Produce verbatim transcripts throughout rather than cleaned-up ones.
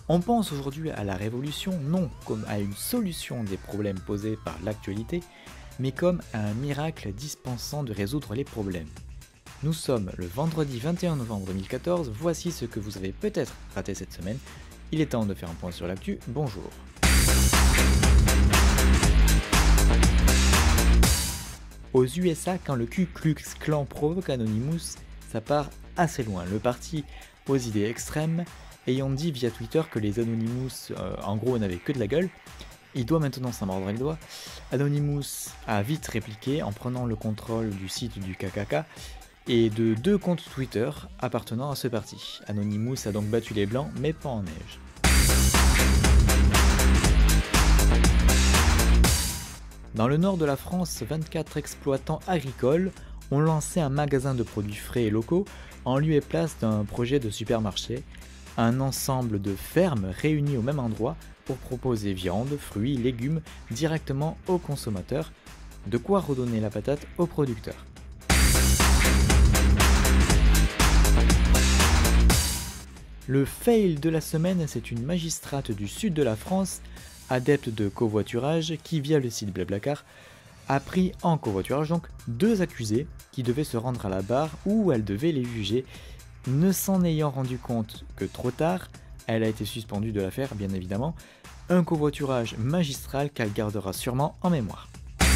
On pense aujourd'hui à la révolution non comme à une solution des problèmes posés par l'actualité, mais comme à un miracle dispensant de résoudre les problèmes. Nous sommes le vendredi vingt et un novembre deux mille quatorze, voici ce que vous avez peut-être raté cette semaine. Il est temps de faire un point sur l'actu, bonjour. Aux U S A, quand le Ku Klux Klan provoque Anonymous, ça part assez loin. Le parti aux idées extrêmes, ayant dit via Twitter que les Anonymous, euh, en gros, n'avaient que de la gueule, il doit maintenant s'en mordre les doigts. Anonymous a vite répliqué en prenant le contrôle du site du K K K et de deux comptes Twitter appartenant à ce parti. Anonymous a donc battu les blancs, mais pas en neige. Dans le nord de la France, vingt-quatre exploitants agricoles ont lancé un magasin de produits frais et locaux en lieu et place d'un projet de supermarché, un ensemble de fermes réunies au même endroit pour proposer viande, fruits, légumes directement aux consommateurs, de quoi redonner la patate aux producteurs. Le fail de la semaine, c'est une magistrate du sud de la France, adepte de covoiturage, qui via le site Blablacar a pris en covoiturage donc deux accusés qui devaient se rendre à la barre où elle devait les juger. Ne s'en ayant rendu compte que trop tard, elle a été suspendue de l'affaire bien évidemment, un covoiturage magistral qu'elle gardera sûrement en mémoire.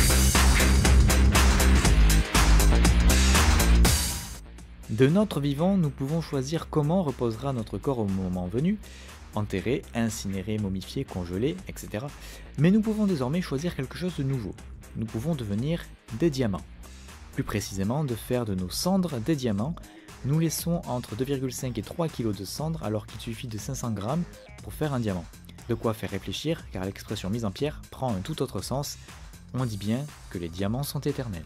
De notre vivant, nous pouvons choisir comment reposera notre corps au moment venu, enterré, incinéré, momifié, congelé, et cetera. Mais nous pouvons désormais choisir quelque chose de nouveau. Nous pouvons devenir des diamants. Plus précisément, de faire de nos cendres des diamants. Nous laissons entre deux virgule cinq et trois kilos de cendres alors qu'il suffit de cinq cents grammes pour faire un diamant. De quoi faire réfléchir car l'expression mise en pierre prend un tout autre sens. On dit bien que les diamants sont éternels.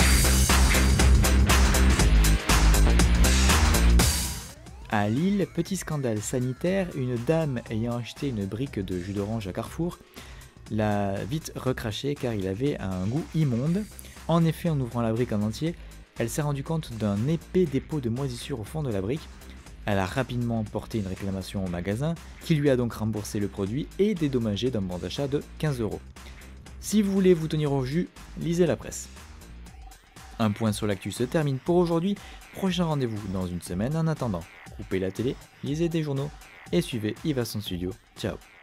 À Lille, petit scandale sanitaire, une dame ayant acheté une brique de jus d'orange à Carrefour l'a vite recraché car il avait un goût immonde. En effet, en ouvrant la brique en entier, elle s'est rendue compte d'un épais dépôt de moisissure au fond de la brique. Elle a rapidement porté une réclamation au magasin qui lui a donc remboursé le produit et dédommagé d'un bon d'achat de quinze euros. Si vous voulez vous tenir au jus, lisez la presse. Un point sur l'actu se termine pour aujourd'hui. Prochain rendez-vous dans une semaine. En attendant, coupez la télé, lisez des journaux et suivez Yves à son studio. Ciao.